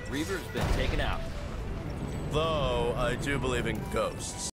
Reaver's been taken out. Though, I do believe in ghosts.